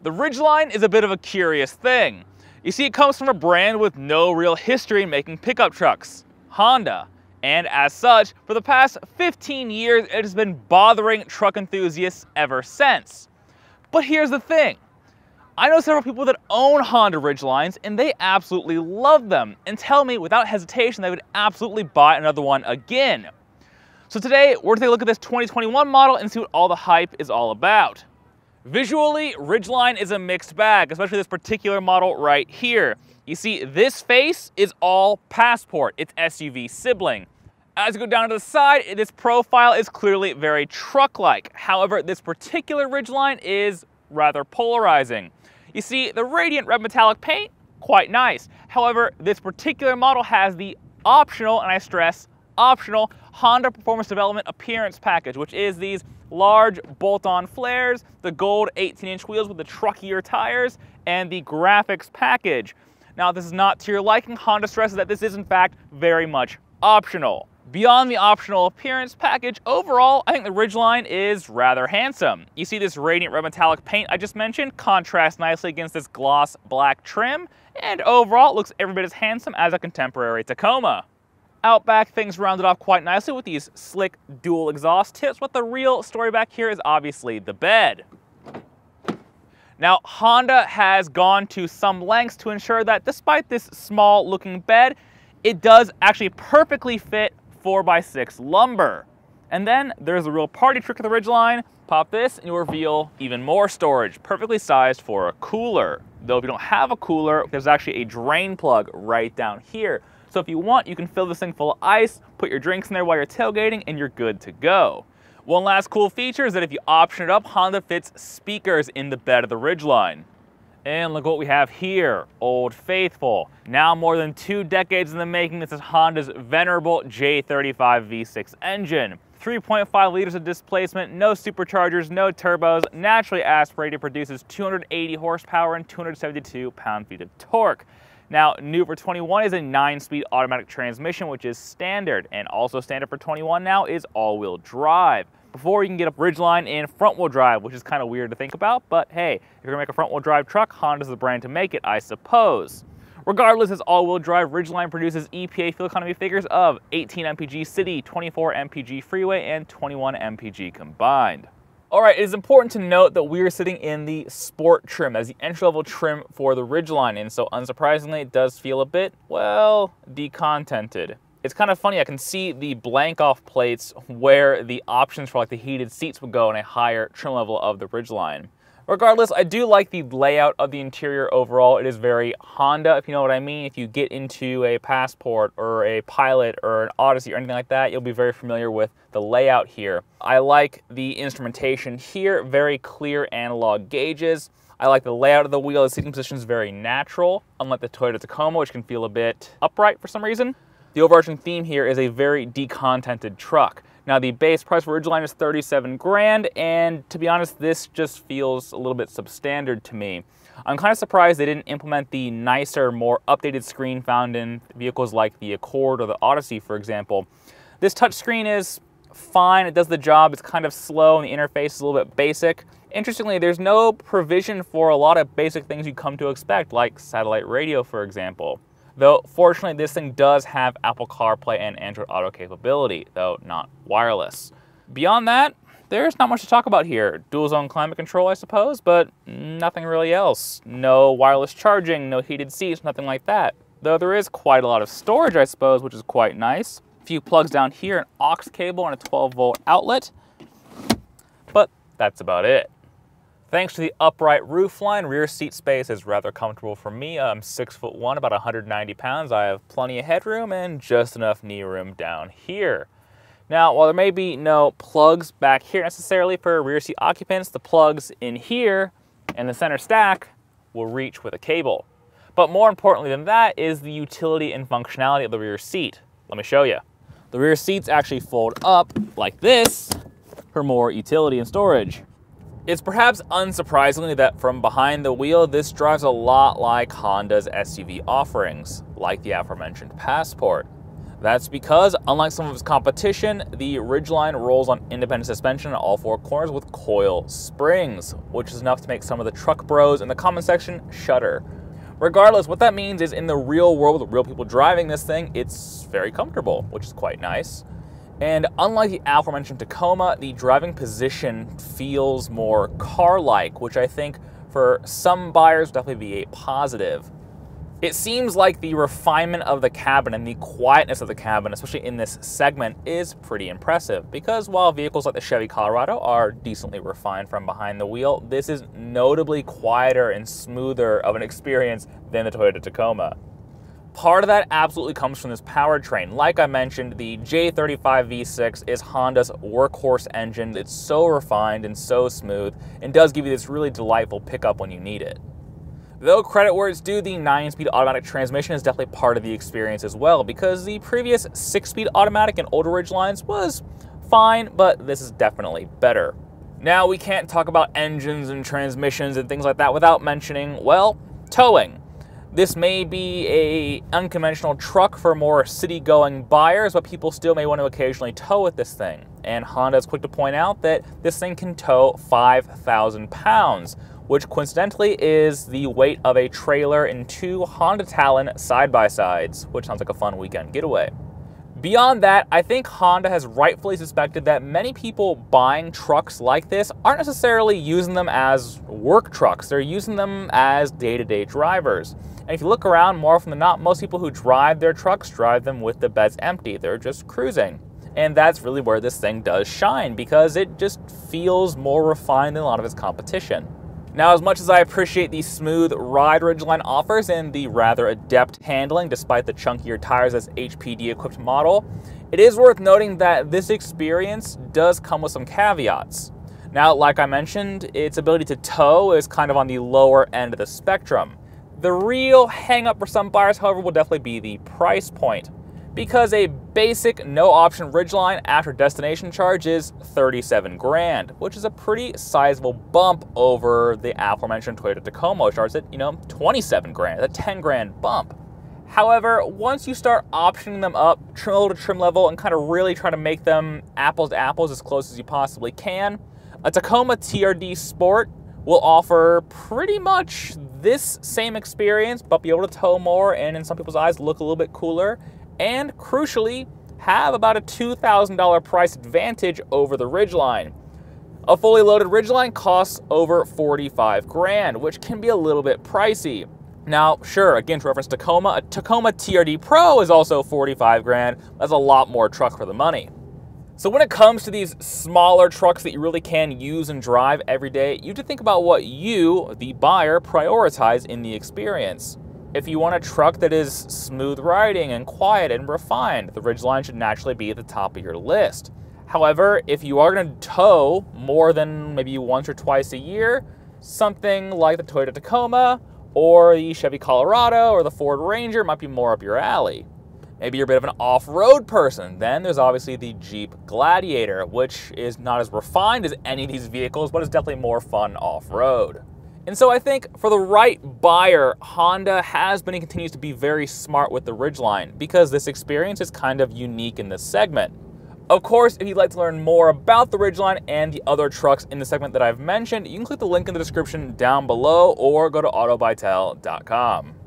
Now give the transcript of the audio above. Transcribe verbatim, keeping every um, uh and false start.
The Ridgeline is a bit of a curious thing. You see, it comes from a brand with no real history in making pickup trucks, Honda. And as such, for the past fifteen years, it has been bothering truck enthusiasts ever since. But here's the thing. I know several people that own Honda Ridgelines, and they absolutely love them, and tell me without hesitation they would absolutely buy another one again. So today, we're going to take a look at this twenty twenty-one model and see what all the hype is all about. Visually, Ridgeline is a mixed bag, especially this particular model right here. You see, this face is all Passport, its S U V sibling. As you go down to the side, this profile is clearly very truck-like. However, this particular Ridgeline is rather polarizing. You see, the radiant red metallic paint, quite nice. However, this particular model has the optional, and I stress optional, Honda Performance Development Appearance Package, which is these large bolt-on flares, the gold eighteen inch wheels with the truckier tires, and the graphics package. Now, if this is not to your liking, Honda stresses that this is in fact very much optional. Beyond the optional appearance package, overall, I think the Ridgeline is rather handsome. You see this radiant red metallic paint I just mentioned contrasts nicely against this gloss black trim, and overall it looks every bit as handsome as a contemporary Tacoma. Out back, things rounded off quite nicely with these slick dual exhaust tips, but the real story back here is obviously the bed. Now, Honda has gone to some lengths to ensure that despite this small looking bed, it does actually perfectly fit four by six lumber. And then there's a real party trick of the Ridgeline. Pop this and you'll reveal even more storage, perfectly sized for a cooler. Though if you don't have a cooler, there's actually a drain plug right down here. So if you want, you can fill this thing full of ice, put your drinks in there while you're tailgating, and you're good to go. One last cool feature is that if you option it up, Honda fits speakers in the bed of the Ridgeline. And look what we have here, Old Faithful. Now more than two decades in the making, this is Honda's venerable J thirty-five V six engine. three point five liters of displacement, no superchargers, no turbos, naturally aspirated, produces two hundred eighty horsepower and two hundred seventy-two pound-feet of torque. Now, new for twenty-one is a nine speed automatic transmission, which is standard, and also standard for twenty-one now is all-wheel drive. Before, you can get a Ridgeline in front-wheel drive, which is kind of weird to think about, but hey, if you're gonna make a front-wheel drive truck, Honda's the brand to make it, I suppose. Regardless, this all-wheel drive Ridgeline produces E P A fuel economy figures of eighteen M P G city, twenty-four M P G freeway, and twenty-one M P G combined. All right, it is important to note that we are sitting in the Sport trim as the entry-level trim for the Ridgeline, and so unsurprisingly, it does feel a bit, well, decontented. It's kind of funny, I can see the blank off plates where the options for like the heated seats would go in a higher trim level of the Ridgeline. Regardless, I do like the layout of the interior overall. It is very Honda, if you know what I mean. If you get into a Passport or a Pilot or an Odyssey or anything like that, you'll be very familiar with the layout here. I like the instrumentation here, very clear analog gauges. I like the layout of the wheel. The seating position is very natural, unlike the Toyota Tacoma, which can feel a bit upright for some reason. The overarching theme here is a very decontented truck. Now, the base price for Ridgeline is thirty-seven grand, and to be honest, this just feels a little bit substandard to me. I'm kind of surprised they didn't implement the nicer, more updated screen found in vehicles like the Accord or the Odyssey, for example. This touchscreen is fine, it does the job, it's kind of slow, and the interface is a little bit basic. Interestingly, there's no provision for a lot of basic things you come to expect, like satellite radio, for example. Though, fortunately, this thing does have Apple CarPlay and Android Auto capability, though not wireless. Beyond that, there's not much to talk about here. Dual zone climate control, I suppose, but nothing really else. No wireless charging, no heated seats, nothing like that. Though there is quite a lot of storage, I suppose, which is quite nice. A few plugs down here, an aux cable and a twelve volt outlet. But that's about it. Thanks to the upright roofline, rear seat space is rather comfortable for me. I'm six foot one, about one hundred ninety pounds. I have plenty of headroom and just enough knee room down here. Now, while there may be no plugs back here necessarily for rear seat occupants, the plugs in here and the center stack will reach with a cable. But more importantly than that is the utility and functionality of the rear seat. Let me show you. The rear seats actually fold up like this for more utility and storage. It's perhaps unsurprisingly that from behind the wheel, this drives a lot like Honda's S U V offerings, like the aforementioned Passport. That's because, unlike some of its competition, the Ridgeline rolls on independent suspension in all four corners with coil springs, which is enough to make some of the truck bros in the comment section shudder. Regardless, what that means is in the real world with real people driving this thing, it's very comfortable, which is quite nice. And unlike the aforementioned Tacoma, the driving position feels more car-like, which I think for some buyers would definitely be a positive. It seems like the refinement of the cabin and the quietness of the cabin, especially in this segment, is pretty impressive, because while vehicles like the Chevy Colorado are decently refined from behind the wheel, this is notably quieter and smoother of an experience than the Toyota Tacoma. Part of that absolutely comes from this powertrain. Like I mentioned, the J thirty-five V six is Honda's workhorse engine. It's so refined and so smooth, and does give you this really delightful pickup when you need it. Though credit where it's due, the nine-speed automatic transmission is definitely part of the experience as well, because the previous six-speed automatic in older Ridgelines was fine, but this is definitely better. Now, we can't talk about engines and transmissions and things like that without mentioning, well, towing. This may be a unconventional truck for more city-going buyers, but people still may want to occasionally tow with this thing. And Honda is quick to point out that this thing can tow five thousand pounds, which coincidentally is the weight of a trailer in two Honda Talon side-by-sides, which sounds like a fun weekend getaway. Beyond that, I think Honda has rightfully suspected that many people buying trucks like this aren't necessarily using them as work trucks. They're using them as day-to-day drivers. And if you look around, more often than not, most people who drive their trucks drive them with the beds empty. They're just cruising. And that's really where this thing does shine, because it just feels more refined than a lot of its competition. Now, as much as I appreciate the smooth ride Ridgeline offers and the rather adept handling despite the chunkier tires as H P D-equipped model, it is worth noting that this experience does come with some caveats. Now, like I mentioned, its ability to tow is kind of on the lower end of the spectrum. The real hang-up for some buyers, however, will definitely be the price point, because a basic no-option Ridgeline after destination charge is thirty-seven grand, which is a pretty sizable bump over the aforementioned Toyota Tacoma, which starts at, you know, twenty-seven grand, a ten grand bump. However, once you start optioning them up trim level to trim level and kind of really try to make them apples to apples as close as you possibly can, a Tacoma T R D Sport will offer pretty much this same experience, but be able to tow more and, in some people's eyes, look a little bit cooler, and crucially, have about a two thousand dollar price advantage over the Ridgeline. A fully loaded Ridgeline costs over forty-five grand, which can be a little bit pricey. Now, sure, again, to reference Tacoma, a Tacoma T R D Pro is also forty-five grand. That's a lot more truck for the money. So when it comes to these smaller trucks that you really can use and drive every day, you have to think about what you, the buyer, prioritize in the experience. If you want a truck that is smooth riding and quiet and refined, the Ridgeline should naturally be at the top of your list. However, if you are going to tow more than maybe once or twice a year, something like the Toyota Tacoma or the Chevy Colorado or the Ford Ranger might be more up your alley. Maybe you're a bit of an off-road person. Then there's obviously the Jeep Gladiator, which is not as refined as any of these vehicles, but is definitely more fun off-road. And so I think for the right buyer, Honda has been and continues to be very smart with the Ridgeline, because this experience is kind of unique in this segment. Of course, if you'd like to learn more about the Ridgeline and the other trucks in the segment that I've mentioned, you can click the link in the description down below or go to auto bytel dot com.